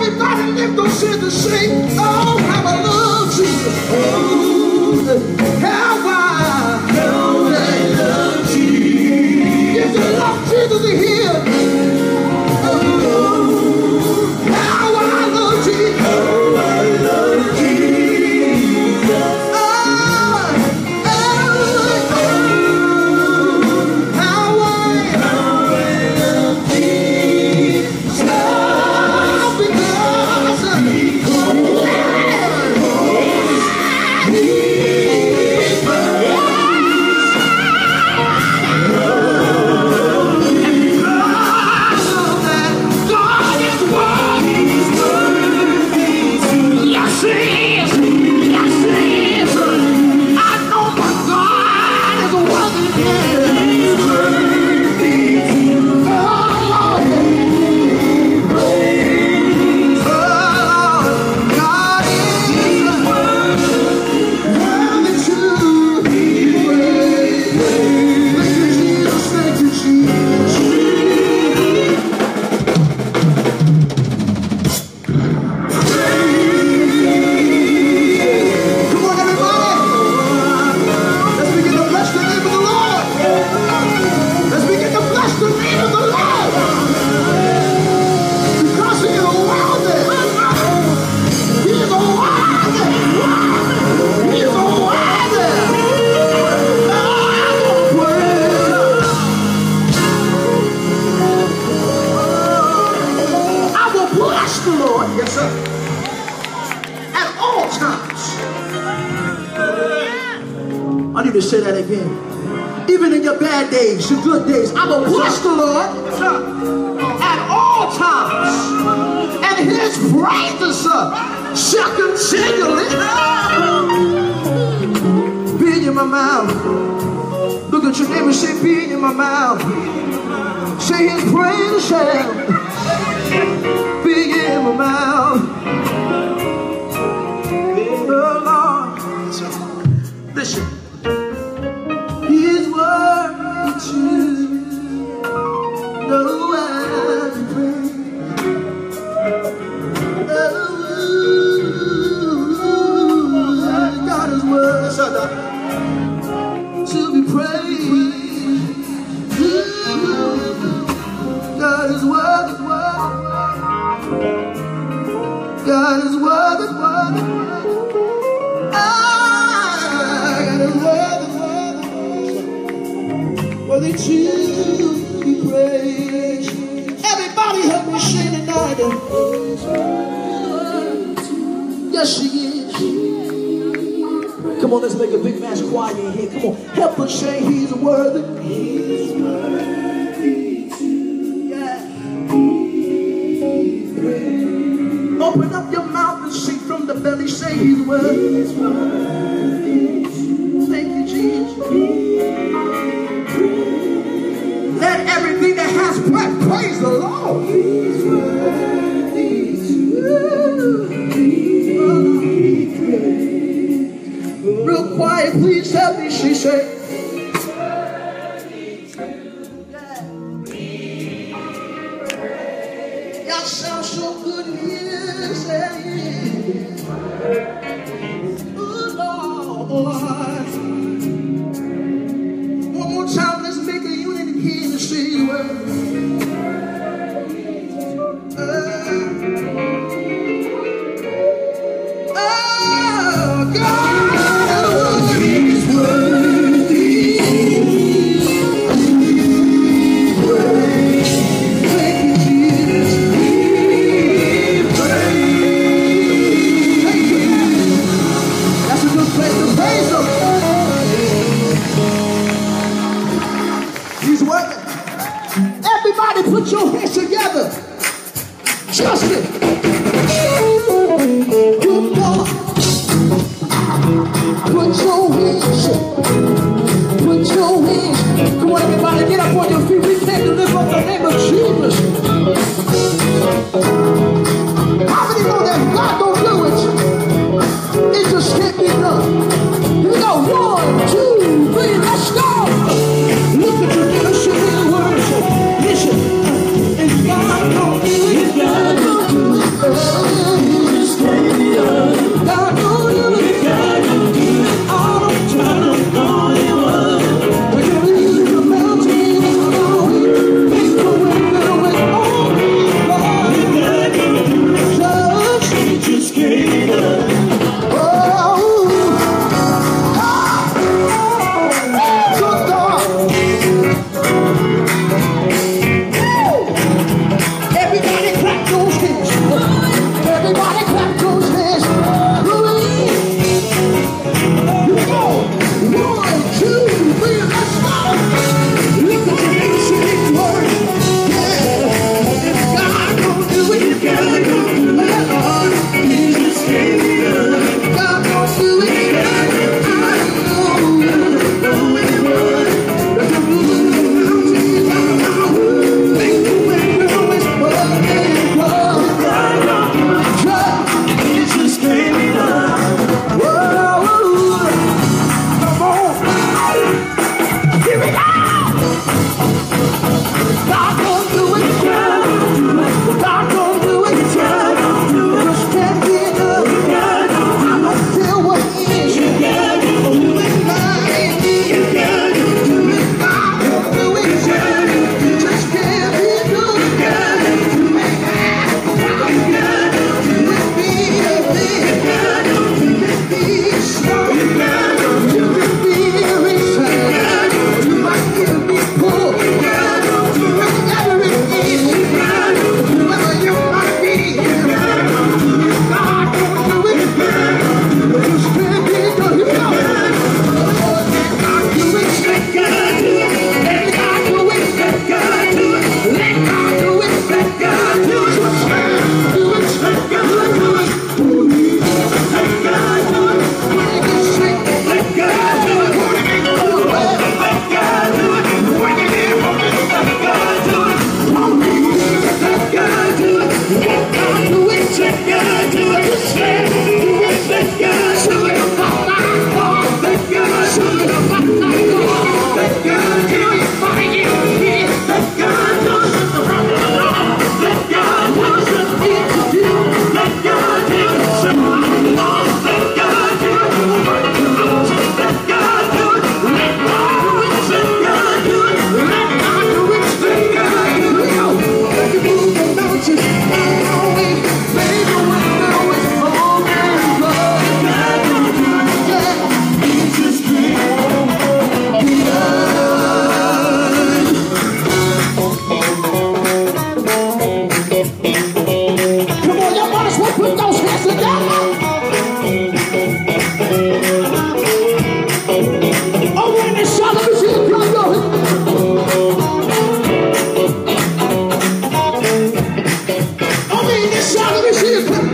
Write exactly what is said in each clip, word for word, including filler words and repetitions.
Everybody lift those hands and sing, oh, how I love Jesus. Oh, how I, how I love Jesus. If you love Jesus to hear, oh, how I love Jesus. Oh, I love Jesus. Oh, oh, oh, how I, how I love Jesus. Oh, because of me. I need to say that again. Even in your bad days, your good days, I will bless the Lord at all times, and His praises shall continually be in my mouth. Look at your neighbor and say, be in my mouth. Say His praises shall be in my mouth. Oh Lord, listen. To be praised. God is worthy. God is worthy. God is worthy. Worthy to be praised. Everybody help me sing tonight. Yes, she is. Come on, let's make a big mass choir in here. Come on, help us say He's worthy. He's worthy to yeah. be praised. Open up your mouth and sing from the belly. Say He's worthy. He's worthy to Thank you, Jesus. Be praised. Let everything that has breath praise the Lord. He's worthy to be praised. Real quiet, please help me, she said. Y'all sound so good here, say. Oh, Lord. One more time, let's make a unit here to say the word. Oh, God. Everybody put your hands together. Justin. Good boy. Put your hands. Put your hands. Come on, everybody, get up on your feet. We came to lift up the name of Jesus. How many know that God don't do it? It just can't be done. Here we go. One, two, three, let's go. Look at your neighbor, say the words. Listen, if God don't do it, God don't do it. you might as well put those hands together. Over in this shot, let me see you come on. Over in this shot, let me see you come.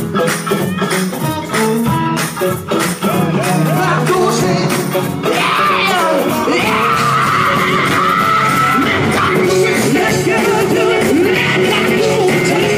Clap those hands. Yeah, yeah. Let's go do it. Let's go do it.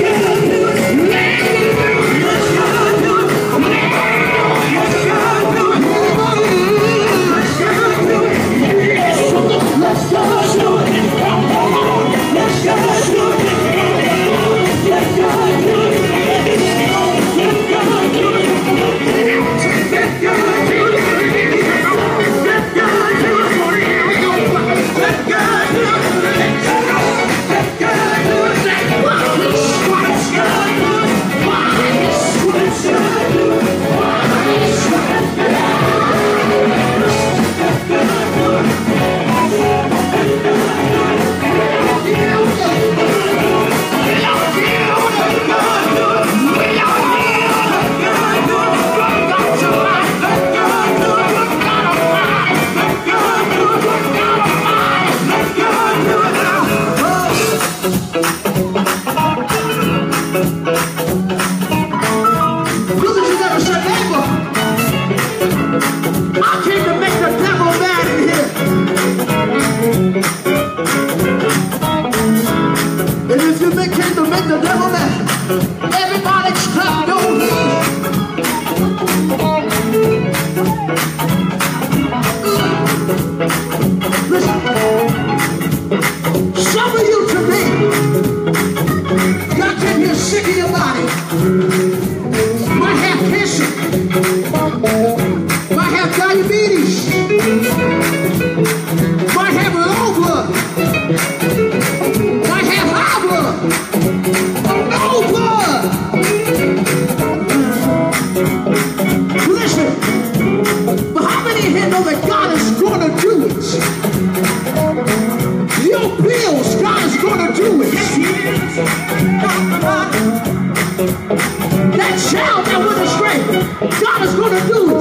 That child that went astray, God is going to do it.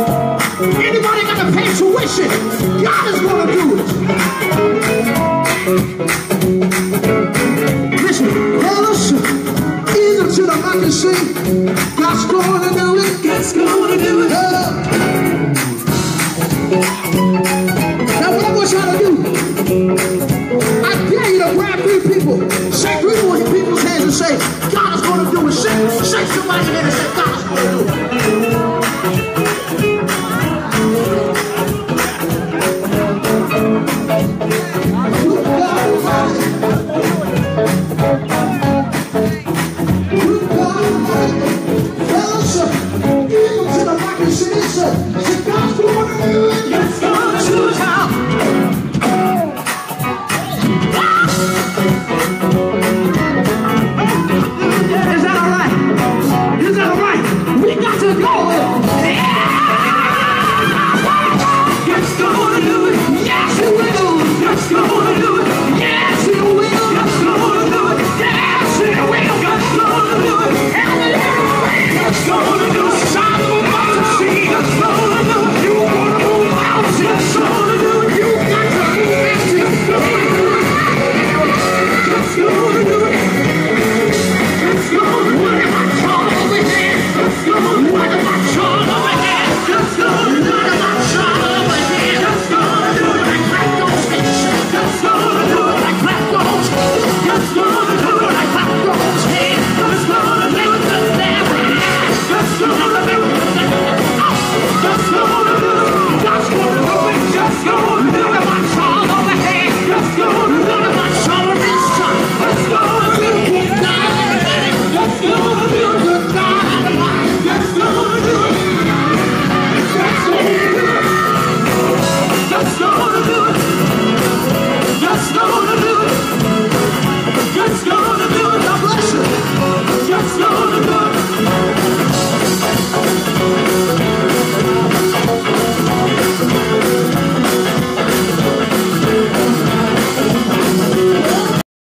Anybody got to pay tuition, God is going to do it. Listen, hey, listen. Either to the mic and sing, God's going to do it. God's going to do it. Uh, now what I want y'all to do, I dare you to grab three people, shake three people's hands and say, God is going to do it. Shake, shake somebody's hand and say, God is going to do it.